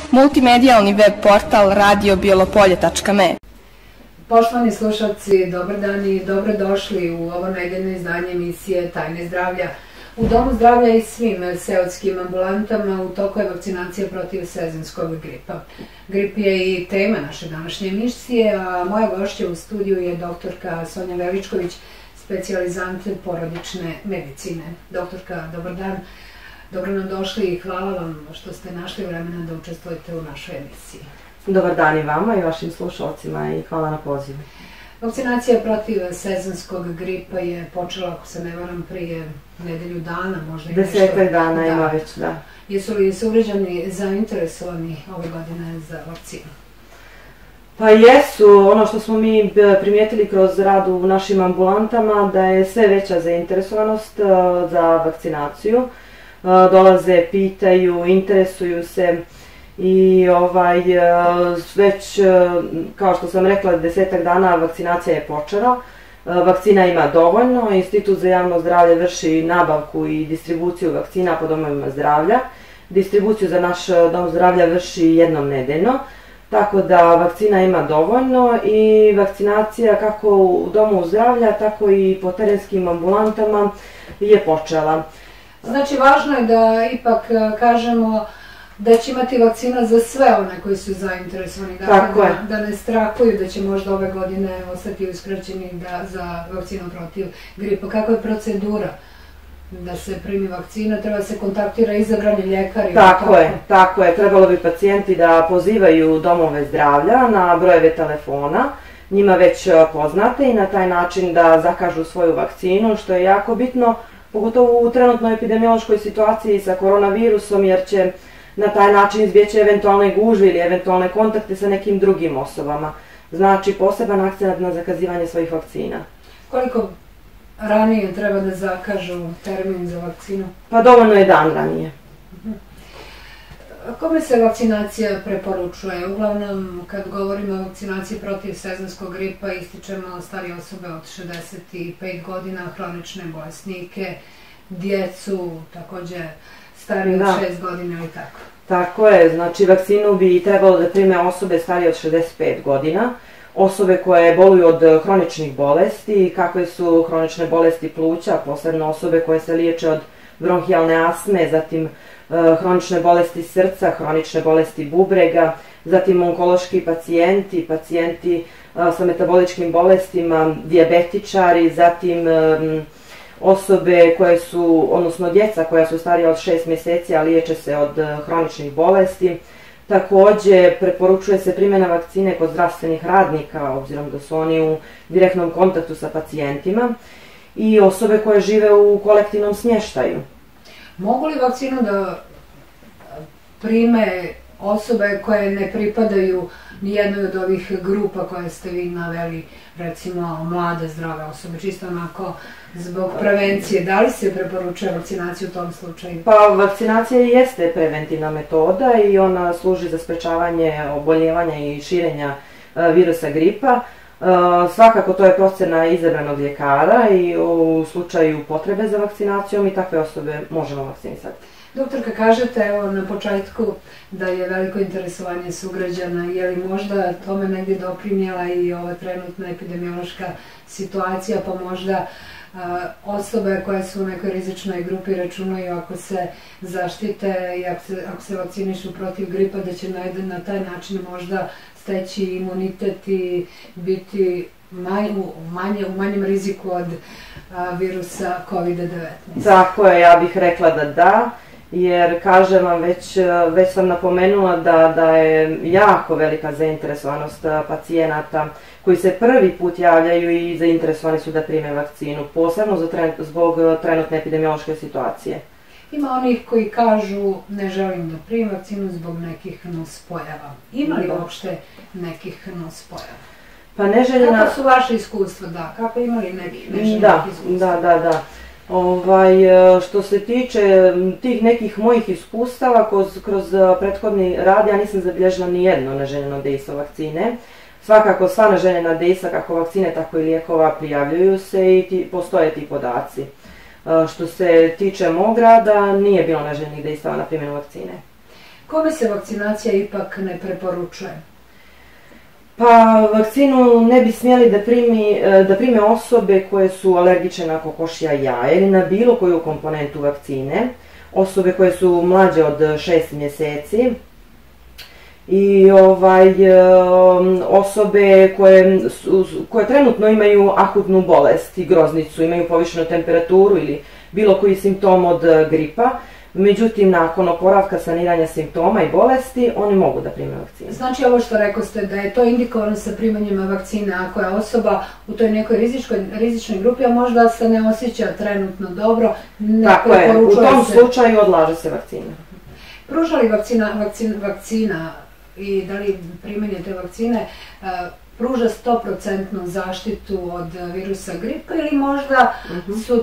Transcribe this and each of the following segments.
multimedijalni web portal radiobijelopolje.me. Poštovani slušalci, dobar dan i dobrodošli u ovo nedeljno izdanje emisije Tajne zdravlja. U Domu zdravlja i svim seoskim ambulantama u toku je vakcinacija protiv sezonskog gripa. Grip je i tema naše današnje emisije, a moja gošća u studiju je doktorka Sonja Veličković, specijalizant porodične medicine. Doktorka, dobar dan. Dobro nam došli i hvala vam što ste našli vremena da učestvujete u našoj emisiji. Dobar dan i vama i vašim slušalcima i hvala na pozivu. Vakcinacija protiv sezonskog gripa je počela, ako se ne varam, prije nedelju dana, možda i nešto. 10 dana ima već, da. Jesu li sugrađani zainteresovani ove godine za vakcinu? Pa jesu, ono što smo mi primijetili kroz rad u našim ambulantama, da je sve veća zainteresovanost za vakcinaciju. Dolaze, pitaju, interesuju se i već, kao što sam rekla, 10 dana vakcinacija je počela. Vakcina ima dovoljno, Institut za javno zdravlje vrši nabavku i distribuciju vakcina po domovima zdravlja. Distribuciju za naš dom zdravlja vrši jednom nedeljno, tako da vakcina ima dovoljno i vakcinacija kako u domu zdravlja, tako i po terenskim ambulantama je počela. Znači, važno je da ipak kažemo da će imati vakcina za sve one koji su zainteresovani, da ne strahuju da će možda ove godine ostati uskraćeni za vakcinu protiv gripa. Kakva je procedura da se primi vakcina? Treba se kontaktira izabrani ljekar? Tako je. Trebalo bi pacijenti da pozivaju domove zdravlja na brojeve telefona, njima već poznate, i na taj način da zakažu svoju vakcinu, što je jako bitno, pogotovo u trenutnoj epidemiološkoj situaciji sa koronavirusom, jer će na taj način izbjeći eventualne gužve ili eventualne kontakte sa nekim drugim osobama. Znači, poseban akcenat na zakazivanje svojih vakcina. Koliko ranije treba da zakažu termin za vakcinu? Pa dovoljno je dan ranije. Kome se vakcinacija preporučuje? Uglavnom, kad govorimo o vakcinaciji protiv sezonskog gripa, ističemo starije osobe od 65 godina, hronične bolesnike, djecu, također starije od 6 godina ili tako. Tako je, znači vakcinu bi trebalo da prime osobe starije od 65 godina, osobe koje boluju od hroničnih bolesti, kakve su hronične bolesti pluća, posebno osobe koje se liječe od bronhijalne astme, zatim hronične bolesti srca, hronične bolesti bubrega, zatim onkološki pacijenti, pacijenti sa metaboličkim bolestima, dijabetičari, zatim osobe koje su, odnosno djeca koja su starija od 6 mjeseci, a liječe se od hroničnih bolesti. Također preporučuje se primjena vakcine kod zdravstvenih radnika, obzirom da su oni u direktnom kontaktu sa pacijentima, i osobe koje žive u kolektivnom smještaju. Mogu li vakcinu da prime osobe koje ne pripadaju nijednoj od ovih grupa koje ste vi naveli, recimo mlade, zdrave osobe, čisto onako zbog prevencije? Da li se preporučuje vakcinacija u tom slučaju? Pa vakcinacija jeste preventivna metoda i ona služi za sprečavanje oboljevanja i širenja virusa gripa. Svakako to je procjena izabranog ljekara i u slučaju potrebe za vakcinacijom i takve osobe možemo vakcinisati. Doktorka, kažete evo na početku da je veliko interesovanje sugrađana, je li možda tome negdje doprinijela i ova trenutna epidemiološka situacija, pa možda osobe koje su u nekoj rizičnoj grupi računaju ako se zaštite i ako se vakcinišu protiv gripa da će na taj način možda steći imunitet i biti u manjem riziku od virusa COVID-19. Tako je, ja bih rekla da, jer kažem vam, već sam napomenula da je jako velika zainteresovanost pacijenata koji se prvi put javljaju i zainteresovani su da prime vakcinu, posebno zbog trenutne epidemiološke situacije. Ima onih koji kažu ne želim da primim vakcinu zbog nekih nuspojava. Ima li uopšte nekih nuspojava? Pa neželjena... Kako su vaše iskustva? Da, kako imali nekih neželjenih iskustva? Da. Što se tiče tih nekih mojih iskustava kroz prethodni rad, ja nisam zabilježila ni jedno neželjeno dejstvo vakcine. Svakako sva neželjena dejstva, kako vakcine, tako i lijekova, prijavljuju se i postoje ti podaci. Što se tiče mog rada, nije bilo neželjenih dejstava na primjenu vakcine. Kome se vakcinacija ipak ne preporučuje? Pa vakcinu ne bi smjeli da prime osobe koje su alergične na kokošja jaja ili na bilo koju komponentu vakcine, osobe koje su mlađe od 6 mjeseci i osobe koje trenutno imaju akutnu bolest i groznicu, imaju povišenu temperaturu ili bilo koji simptom od gripa. Međutim, nakon oporavka saniranja simptoma i bolesti, oni mogu da prime vakcinu. Znači ovo što rekao ste, da je to indikovano sa primanjem vakcine ako je osoba u toj nekoj rizičnoj grupi, a možda se ne osjeća trenutno dobro, tako je, u tom slučaju odlaže se vakcina. Pruža li vakcina i da li primanje te vakcine pruža 100% zaštitu od virusa gripa ili možda su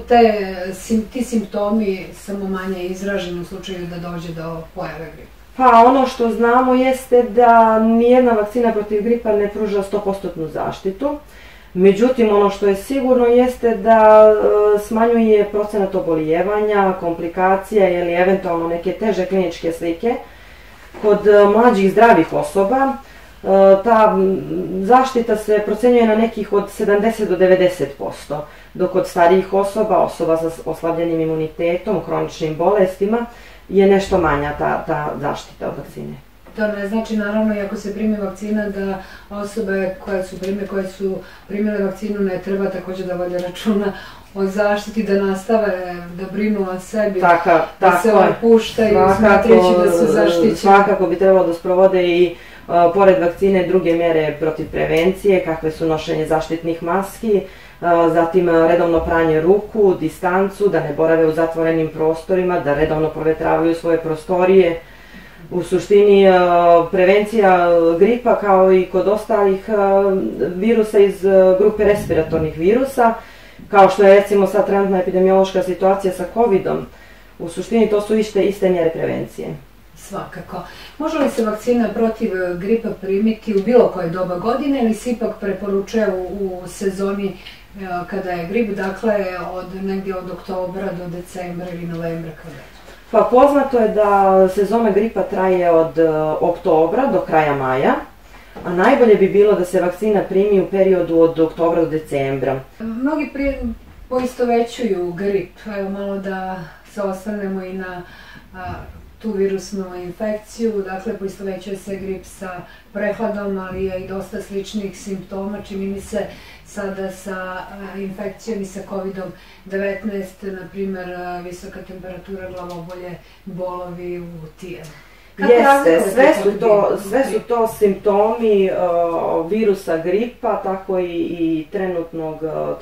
ti simptomi samo manje izraženi u slučaju da dođe do pojave gripa? Pa ono što znamo jeste da nijedna vakcina protiv gripa ne pruža 100% zaštitu. Međutim, ono što je sigurno jeste da smanjuje procenat obolijevanja, komplikacija ili eventualno neke teže kliničke slike. Kod mlađih zdravih osoba ta zaštita se procenjuje na nekih od 70 do 90%, dok kod starijih osoba sa oslabljenim imunitetom, hroničnim bolestima, je nešto manja ta zaštita od vakcine. To ne znači naravno i ako se primi vakcina da osobe koje su primile vakcinu ne treba također da vode računa o zaštiti, da nastave da brinu o sebi, da se opuštaju smatrajući da su zaštićeni. Svakako bi trebalo da sprovode i pored vakcine druge mjere protiv prevencije, kakve su nošenje zaštitnih maski, zatim redovno pranje ruku, distancu, da ne borave u zatvorenim prostorima, da redovno provetravaju svoje prostorije. U suštini, prevencija gripa kao i kod ostalih virusa iz grupe respiratornih virusa, kao što je recimo sad trenutna epidemiološka situacija sa COVID-om, u suštini to su iste mjere prevencije. Svakako. Može li se vakcina protiv gripa primiti u bilo koje doba godine ili se ipak preporučuje u sezoni kada je grip, dakle negdje od oktobra do decembra ili novembra? Pa poznato je da sezona gripa traje od oktobra do kraja maja, a najbolje bi bilo da se vakcina primi u periodu od oktobra do decembra. Mnogi poistovećuju grip, evo malo da se osvrnemo i na tu virusnu infekciju, dakle poistovećuje se grip sa prehladom, ali je i dosta sličnih simptoma, čini mi se sada sa infekcijom i sa COVID-19, na primjer visoka temperatura, glavobolje, bolovi u tijelu. Jeste, sve su to simptomi virusa gripa, tako i trenutnog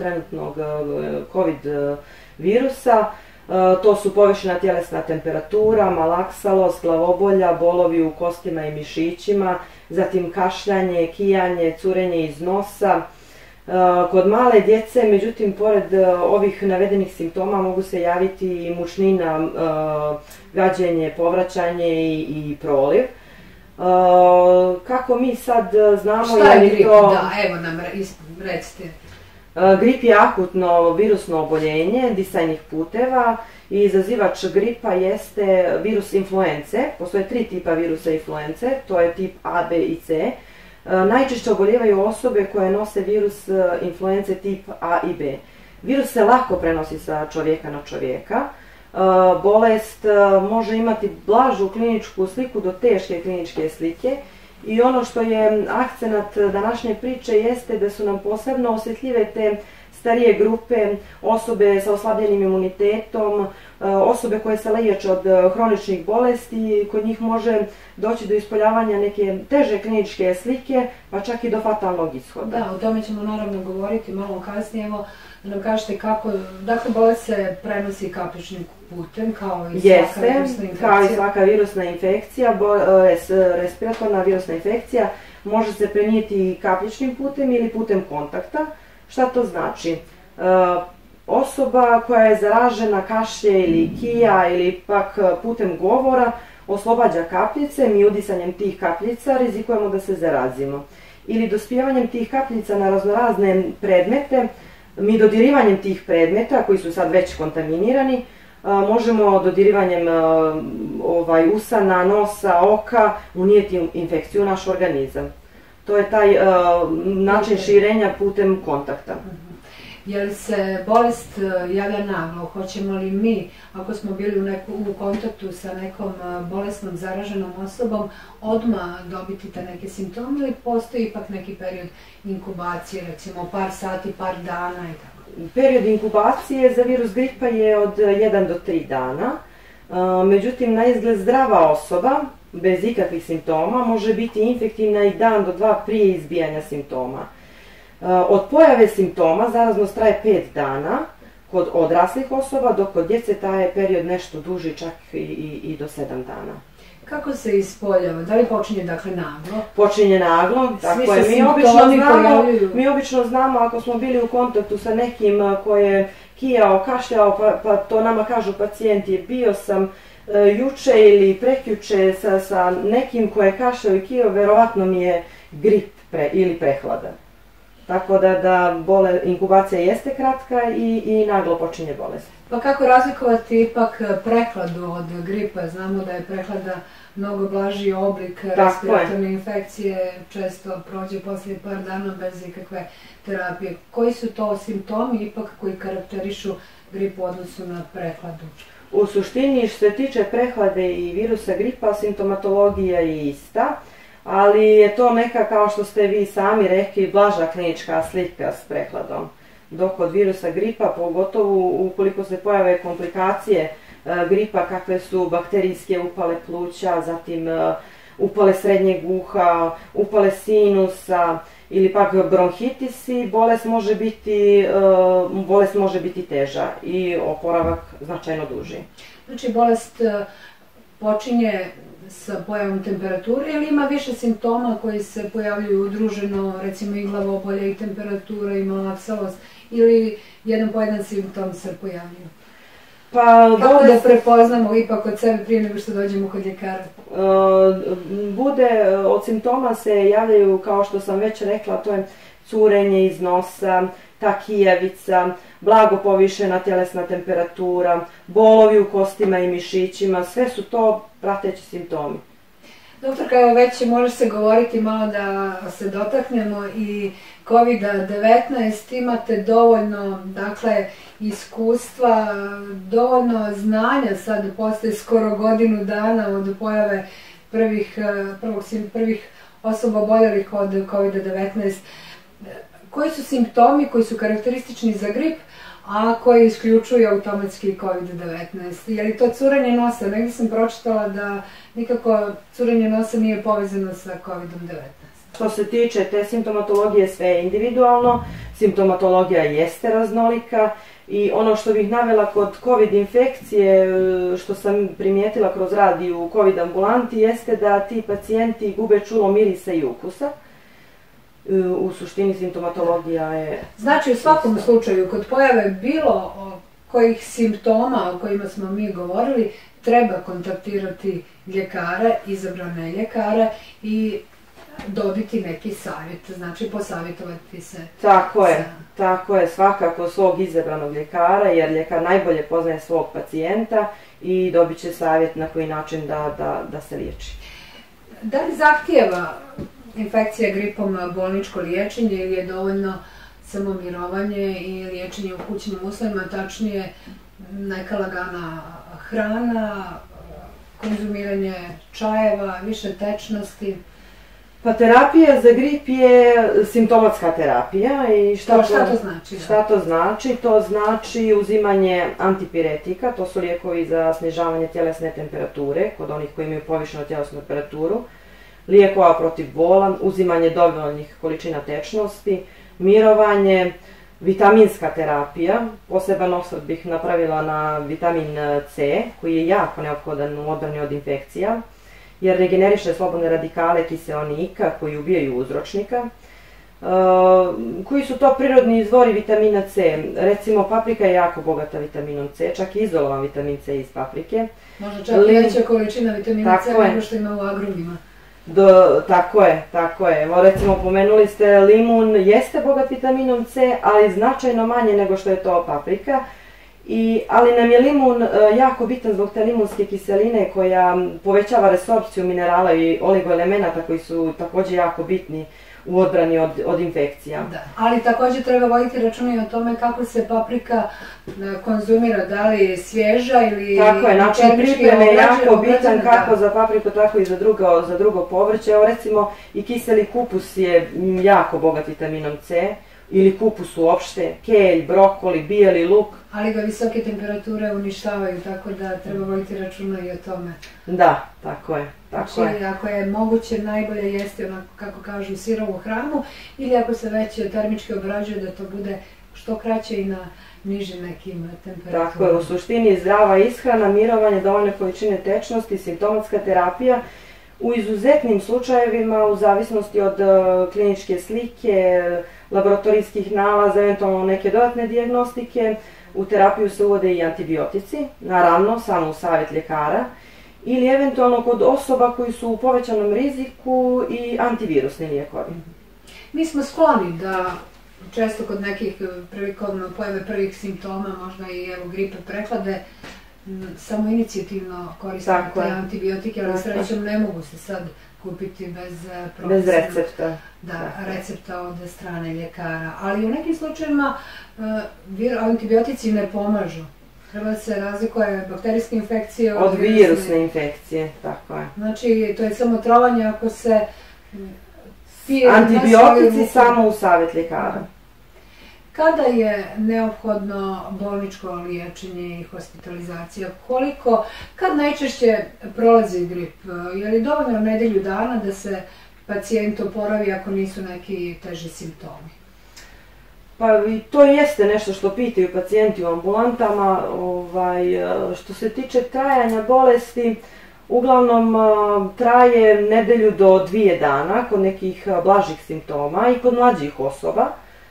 COVID virusa. To su povišena tjelesna temperatura, malaksalost, glavobolja, bolovi u kostima i mišićima, zatim kašljanje, kijanje, curenje iz nosa. Kod male djece, međutim, pored ovih navedenih simptoma mogu se javiti i mučnina, gađenje, povraćanje i proliv. Kako mi sad znamo... Šta je grip? Da, evo nam recite. Grip je akutno virusno oboljenje disajnih puteva i izazivač gripa jeste virus influence. Postoje 3 tipa virusa influence, to je tip A, B i C. Najčešće oboljevaju osobe koje nose virus influence tip A i B. Virus se lako prenosi sa čovjeka na čovjeka. Bolest može imati blažu kliničku sliku do teške kliničke slike. I ono što je akcenat današnje priče jeste da su nam posebno osjetljive te starije grupe, osobe sa oslabljenim imunitetom, osobe koje se liječe od hroničnih bolesti, kod njih može doći do ispoljavanja neke teže kliničke slike, pa čak i do fatalnog ishoda. Da, o tome ćemo naravno govoriti malo kasnije. Evo, da nam kažete kako, dakle, bolest se prenosi kapljičnim putem, kao i svaka virusna infekcija? Kao i svaka virusna infekcija, respiratorna virusna infekcija može se prenijeti i kapljičnim putem ili putem kontakta. Šta to znači? Osoba koja je zaražena kašlje ili kija ili pak putem govora oslobađa kapljice, mi udisanjem tih kapljica rizikujemo da se zarazimo. Ili dospijevanjem tih kapljica na raznorazne predmete, mi dodirivanjem tih predmeta koji su sad već kontaminirani, možemo dodirivanjem usana, nosa, oka unijeti infekciju u naš organizam. To je taj način širenja putem kontakta. Je li se bolest javlja naglo? Hoćemo li mi, ako smo bili u kontaktu sa nekom bolesnom zaraženom osobom, odmah dobiti te neke simptome ili postoji ipak neki period inkubacije, recimo par sati, par dana i tako? Period inkubacije za virus gripa je od 1 do 3 dana. Međutim, na izgled zdrava osoba, bez ikakvih simptoma, može biti infektivna i dan do 2 prije izbijanja simptoma. Od pojave simptoma zaraznost traje 5 dana kod odraslih osoba, dok kod djece traje period nešto duži, čak i do 7 dana. Kako se ispoljava? Da li počinje dakle naglo? Počinje naglo, tako je. Mi obično znamo ako smo bili u kontaktu sa nekim ko je kijao, kašljao, pa to nama kažu pacijenti, bio sam juče ili prekjuče sa nekim ko je kašljao i kijao, verovatno mi je grip ili prehlada. Tako da inkubacija jeste kratka i naglo počinje bolest. Pa kako razlikovati ipak prehladu od gripa? Znamo da je prehlada mnogo blaži oblik respiratorne infekcije, često prođe poslije par dana bez ikakve terapije. Koji su to simptomi ipak koji karakterišu grip u odnosu na prehladu? U suštini što se tiče prehlade i virusa gripa, simptomatologija je ista, ali je to neka, kao što ste vi sami rekli, blaža klinička slika s prehladom. Dok kod virusa gripa, pogotovo ukoliko se pojave komplikacije gripa, kakve su bakterijske upale pluća, zatim upale srednjeg uha, upale sinusa ili pak bronhitisi, bolest može biti teža i oporavak značajno duži. Znači bolest počinje sa pojavom temperature ili ima više simptoma koji se pojavljuju udruženo, recimo i glavobolje i temperatura i malaksalost, ili jedan po jedan simptom se pojavljuju? Kako da prepoznamo ipak od sebe prije nego što dođemo kod ljekara? Od simptoma se javljaju, kao što sam već rekla, to je curenje iz nosa, ta kijavica, blago povišena tjelesna temperatura, bolovi u kostima i mišićima, sve su to prateći simptomi. Doktorka, evo već može se govoriti malo da se dotaknemo i COVID-19, imate dovoljno iskustva, dovoljno znanja, sad postoje skoro godinu dana od pojave prvih osoba oboljelih od COVID-19. Koji su simptomi koji su karakteristični za grip, a koji isključuju automatski COVID-19? Je li to curenje nosa? Negdje sam pročitala da nikako curenje nosa nije povezano sa COVID-19. Što se tiče te simptomatologije, sve je individualno, simptomatologija jeste raznolika i ono što bih navela kod COVID infekcije, što sam primijetila kroz rad i u COVID ambulanti, jeste da ti pacijenti gube čulo mirisa i ukusa. U suštini simptomatologija je... Znači u svakom slučaju kod pojave bilo kojih simptoma o kojima smo mi govorili treba kontaktirati ljekare, izabrane ljekare i dobiti neki savjet, znači posavjetovati se. Tako je, svakako svog izabranog ljekara, jer ljekar najbolje poznaje svog pacijenta i dobit će savjet na koji način da se liječi. Da li zahtijeva infekcija gripom bolničko liječenje ili je dovoljno samo mirovanje i liječenje u kućnim uslovima, tačnije neka lagana hrana, konzumiranje čajeva, više tečnosti? Pa terapija za grip je simptomatska terapija i šta to znači? Šta to znači? To znači uzimanje antipiretika, to su lijekovi za snižavanje tjelesne temperature kod onih koji imaju povišenu tjelesnu temperaturu, lijekova protiv bola, uzimanje dovoljnih količina tečnosti, mirovanje, vitaminska terapija, poseban osvrt bih napravila na vitamin C koji je jako neophodan u odbrani od infekcija, jer regeneriše slobodne radikale kiseonika koji ubijaju uzročnika. Koji su to prirodni izvori vitamina C? Recimo paprika je jako bogata vitaminom C, čak i izolovan vitamin C iz paprike. Možda čak i veća količina vitamina C nego što ima u agrumima. Tako je. Evo recimo pomenuli ste limun, jeste bogat vitaminom C, ali značajno manje nego što je to paprika. Ali nam je limun jako bitan zbog te limunske kiseline koja povećava resorpciju minerala i oligoelemenata koji su također jako bitni u odbrani od infekcija. Da, ali također treba voditi računa i o tome kako se paprika konzumira, da li je svježa ili... Tako je, način pripreme je jako bitan kako za papriku, tako i za drugo povrće. Evo recimo i kiseli kupus je jako bogat vitaminom C, ili kupus uopšte, kelj, brokoli, bijeli luk. Ali ga visoke temperature uništavaju, tako da treba voditi računa i o tome. Da, tako je. Znači, ako je moguće, najbolje jesti onako, kako kažu, sirovu hranu, ili ako se već termički obrađuje, da to bude što kraće i na nižim nekim temperaturama. Tako je, u suštini zdrava ishrana, mirovanje, dovoljne količine tečnosti, simptomatska terapija. U izuzetnim slučajevima, u zavisnosti od kliničke slike, laboratorijskih nalaza, eventualno neke dodatne dijagnostike, u terapiju se uvode i antibiotici, naravno samo u savjet ljekara, ili eventualno kod osoba koji su u povećanom riziku i antivirusni lijekovi. Mi smo skloni da često kod nekih prilikom pojave prvih simptoma, možda i gripe, prehlade, samo inicijativno koristimo te antibiotike, ali srećom ne mogu se sad kupiti bez recepta. Da, recepta od strane ljekara. Ali u nekim slučajevima antibiotici ne pomažu. Treba se razlikuje bakterijske infekcije od virusne infekcije, tako je. Znači, to je samo trovanje ako se... Antibiotici samo u savjet ljekara. Kada je neophodno bolničko liječenje i hospitalizacija? Kad najčešće prolazi grip? Je li dovoljno nedelju dana da se pacijent oporavi ako nisu neki teži simptomi? Pa i to jeste nešto što pitaju pacijenti u ambulantama. Što se tiče trajanja bolesti, uglavnom traje nedelju do 2 dana kod nekih blažih simptoma i kod mlađih osoba.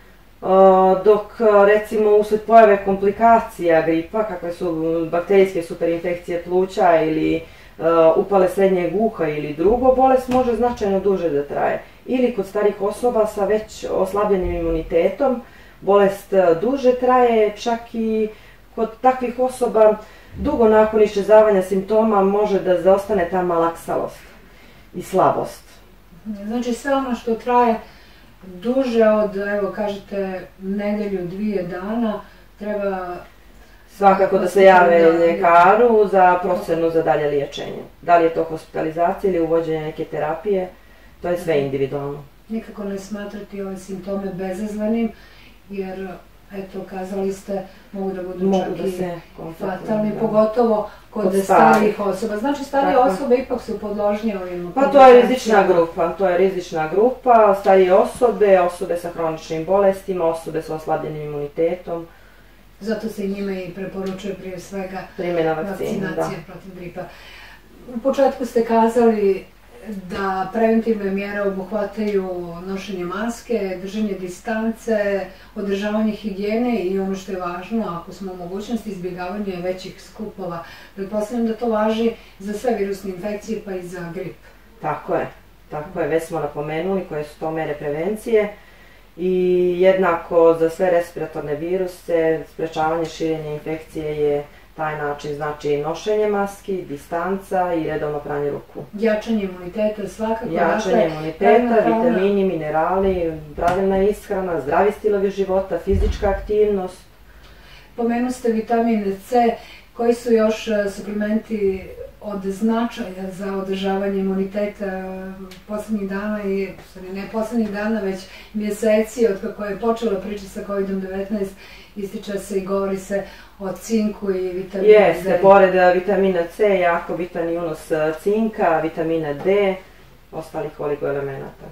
Dok recimo usred pojave komplikacija gripa, kakve su bakterijske superinfekcije pluća ili upale srednjeg uha ili drugo, bolest može značajno duže da traje. Ili kod starih osoba sa već oslabljenim imunitetom, bolest duže traje, čak i kod takvih osoba dugo nakon iščezavanja simptoma može da zaostane ta malaksalost i slabost. Znači sve ono što traje duže od, evo kažete, nedelju, 2 dana, treba... Svakako da se jave ljekaru za procenu za dalje liječenje. Da li je to hospitalizacija ili uvođenje neke terapije, to je sve individualno. Nikako ne smatrati ove simptome bezazlenim, jer, eto, kazali ste, mogu da budu čak i fatalni, pogotovo kod starijih osoba. Znači, starije osobe ipak su podložnije ovim... Pa to je rizična grupa, starije osobe, osobe sa hroničnim bolestima, osobe sa oslabljenim imunitetom. Zato se i njime i preporučuje prije svega vakcinacija protiv gripa. U početku ste kazali da preventivne mjere obuhvataju nošenje maske, držanje distance, održavanje higijene i ono što je važno, ako smo u mogućnosti, izbjegavanje većih skupova. Pretpostavljam da to važi za sve virusne infekcije pa i za grip. Tako je, već smo napomenuli koje su to mere prevencije. I jednako za sve respiratorne viruse, sprečavanje širenja infekcije je taj način, znači nošenje maski, distanca i redovno pranje ruku. Jačanje imuniteta svakako. Jačanje imuniteta, vitamini, minerali, pravilna ishrana, zdravi stilovi života, fizička aktivnost. Pomenu ste vitamin C, koji su još suplementi od značaja za održavanje imuniteta poslednjih dana i, ne poslednjih dana, već mjeseci od kako je počela priča sa COVID-19, ističe se i govori se o cinku i vitaminu D. Jeste, pored vitamina C, jako bitan i unos cinka, vitamina D, ostalih oligoelemenata.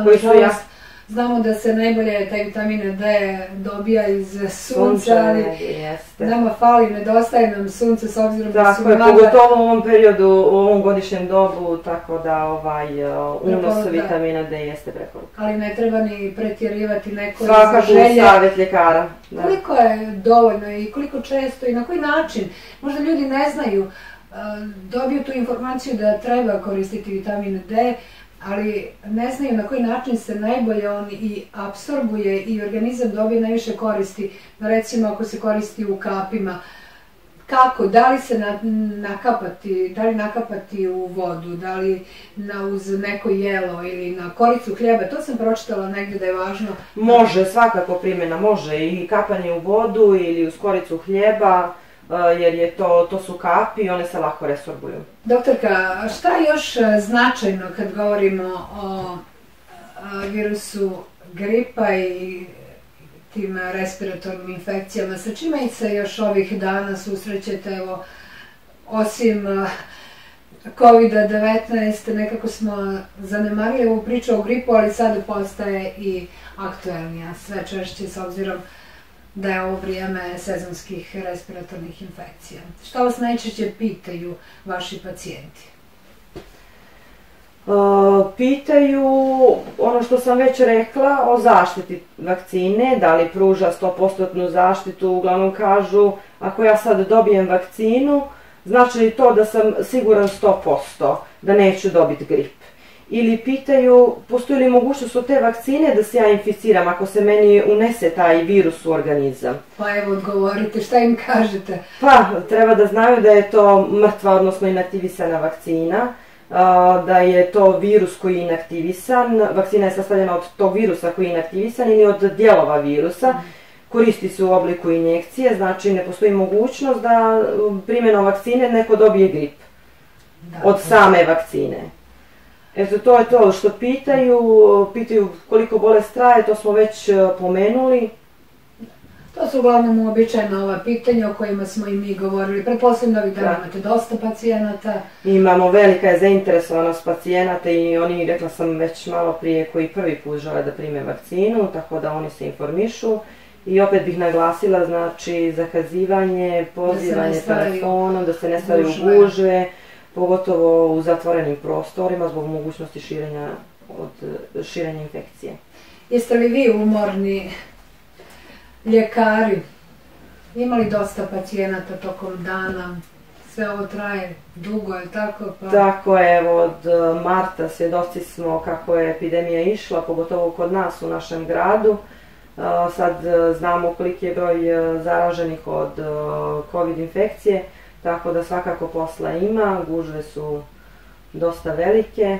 Znamo da se najbolje taj vitamin D dobija iz sunca, ali nama fali, nedostaje nam sunce s obzirom da su mlade. Pogotovo u ovom periodu, u ovom godišnjem dobu, tako da unos vitamina D jeste preporuka. Ali ne treba ni pretjerivati neko svakako u savjet ljekara. Koliko je dovoljno i koliko često i na koji način? Možda ljudi ne znaju, dobiju tu informaciju da treba koristiti vitamin D, ali ne znaju na koji način se najbolje on i apsorbuje i organizam dobije najviše koristi. Recimo ako se koristi u kapima, kako, da li se nakapati u vodu, da li uz neko jelo ili na koricu hljeba, to sam pročitala negdje da je važno. Može, svakako primjena, može i kapanje u vodu ili uz koricu hljeba, jer to su kapi i one se lako resorbuju. Doktorka, šta je još značajno kad govorimo o virusu gripa i tim respiratornim infekcijama? Sa čime se još ovih dana susrećete, evo, osim COVID-19, nekako smo zanemarili ovu priču o gripu, ali sada postaje i aktuelnija, sve češće s obzirom da je ovo vrijeme sezonskih respiratornih infekcija. Šta vas najčešće pitaju vaši pacijenti? Pitaju ono što sam već rekla o zaštiti vakcine, da li pruža 100% zaštitu, uglavnom kažu ako ja sad dobijem vakcinu, znači li to da sam siguran 100% da neću dobiti grip. Ili pitaju postoji li mogućnost od te vakcine da se ja inficiram ako se meni unese taj virus u organizam. Pa evo odgovorite, šta im kažete? Pa treba da znaju da je to mrtva, odnosno inaktivisana vakcina, da je to virus koji je inaktivisan, vakcina je sastavljena od tog virusa koji je inaktivisan ili od dijelova virusa, koristi se u obliku injekcije, znači ne postoji mogućnost da primjenom vakcine neko dobije grip od same vakcine. Eto, to je to što pitaju koliko bolest traje, to smo već pomenuli. To su uglavnom uobičajena ova pitanja o kojima smo i mi govorili. Pretpostavljam da vi da imate dosta pacijenata. Imamo, velika je zainteresovanost pacijenata i oni, rekla sam već malo prije, koji prvi put žele da prime vakcinu, tako da oni se informišu. I opet bih naglasila, znači, zakazivanje, pozivanje telefonom, da se ne stavljaju u gužve, pogotovo u zatvorenim prostorima zbog mogućnosti širenja infekcije. Jeste li vi umorni ljekari? Imali dosta pacijenata tokom dana? Sve ovo traje dugo, je tako? Tako je, evo od marta svjedoci smo kako je epidemija išla, pogotovo kod nas u našem gradu. Sad znamo koliki je broj zaraženih od COVID infekcije, tako da svakako posla ima, gužve su dosta velike,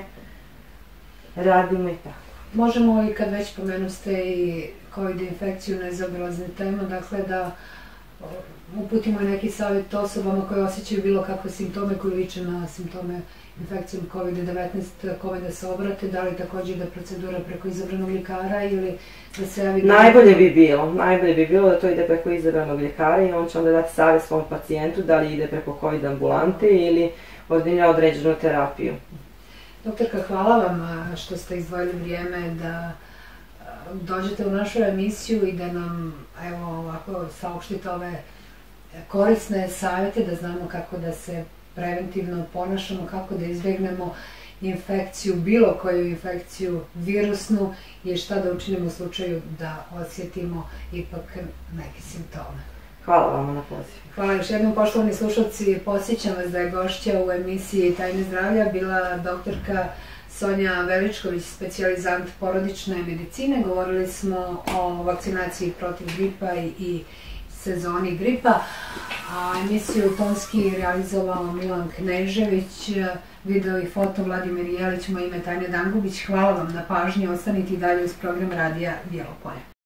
radimo i tako. Možemo li, kad već pomenuste i COVID infekciju, nezaobilazne teme, dakle da uputimo neki savjet osobama koje osjećaju bilo kakve simptome koji liče na simptome infekcijom COVID-19, kome da se obrate, da li također da procedura preko izabranog ljekara ili da se javi... Najbolje bi bilo da to ide preko izabranog ljekara i on će onda dati savjet svom pacijentu da li ide preko COVID ambulante ili ordinira određenu terapiju. Doktorka, hvala vam što ste izdvojili vrijeme da dođete u našu emisiju i da nam ovako saopštite ove korisne savjete, da znamo kako da se preventivno ponašamo, kako da izbjegnemo infekciju, bilo koju infekciju virusnu i šta da učinimo u slučaju da osjetimo ipak neke simptome. Hvala vam na pozivu. Hvala još jednom, poštovani slušalci, podsjećam vas da je gošća u emisiji Tajne zdravlja bila doktorka Sonja Veličković, specijalizant porodične medicine. Govorili smo o vakcinaciji protiv gripa i sezoni gripa, a emisiju tonski realizovao Milan Knežević, video i foto Vladimir Jelić, moje ime Tanja Dangubić. Hvala vam na pažnji, ostanite i dalje uz program Radija Bijelo Polje.